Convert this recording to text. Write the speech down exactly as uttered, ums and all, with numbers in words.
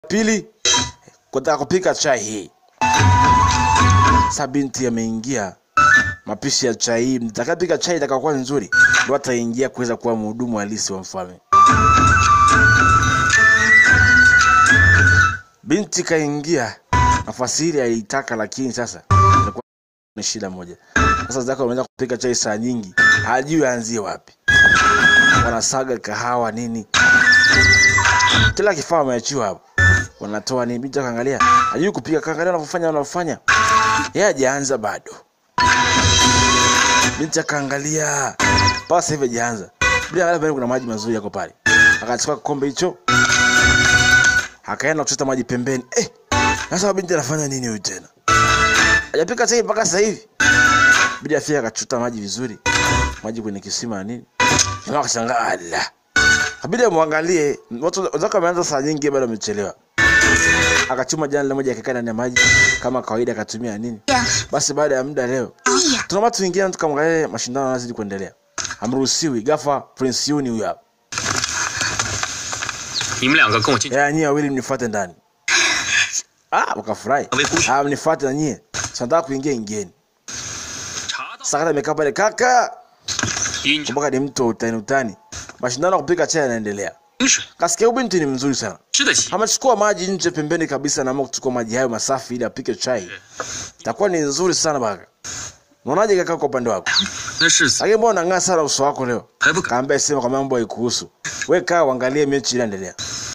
Pili, kutaka kupika chai hii. Sasa binti ameingia mapishi ya chai. Mtakapika chai itakayokuwa nzuri, ndio ataingia kuweza kuwa mhudumu halisi wa mfalme. Binti kaingia, nafasi ile alitaka, lakini sasa ilikuwa ni shida moja. Sasa zako wameanza kupika chai saa nyingi, hajui aanzie wapi. Wanasaga kahawa nini, kila kifaa wameachiwa hapo. Wanatoa nini, binti kaangalia, hajui kupika, kaangalia wanafanya wanafanya. Yeye hajaanza bado. Binti kaangalia, pasa hivi hajaanza. Bila wala bado kuna maji mazuri yako pale. Akachukua kikombe hicho, akaenda kuchota maji pembeni. Eh, sasa binti anafanya nini huyu tena? Hajapika chai mpaka sasa hivi. Binti afia akachota maji vizuri. Maji kwenye kisima nini? Jamaa akashangaa, ala. Kabidi muangalie, watu wazaka wameanza saa nyingi bado wamechelewa. Akachuma jana la moja akakaa ndani ya maji kama kawaida, akatumia nini? Basi baada ya muda leo tuna watu wengine tukamwangalia, mashindano yanazidi kuendelea. Amruhusiwi, gafa Prince Yuni huyu hapa. Ya nyie wawili mnifuate ndani. Ah, wakafurahi. Ah, mnifuate na nyie. Sasa kuingia ingeni. Sasa amekaa pale, kaka. Kumbuka ni mtu utani utani. Mashindano kupika chai yanaendelea. Kasikia binti ni mzuri sana. Amechukua maji nje pembeni kabisa, na kuchukua maji hayo masafi ili apike chai. Itakuwa ni nzuri sana baka. Unaonaje kaka kwa upande wako? Sasa mbona unang'aa sana uso wako leo? Kaambia sema kwa mambo haikuhusu. Wewe kaa uangalie mechi inaendelea.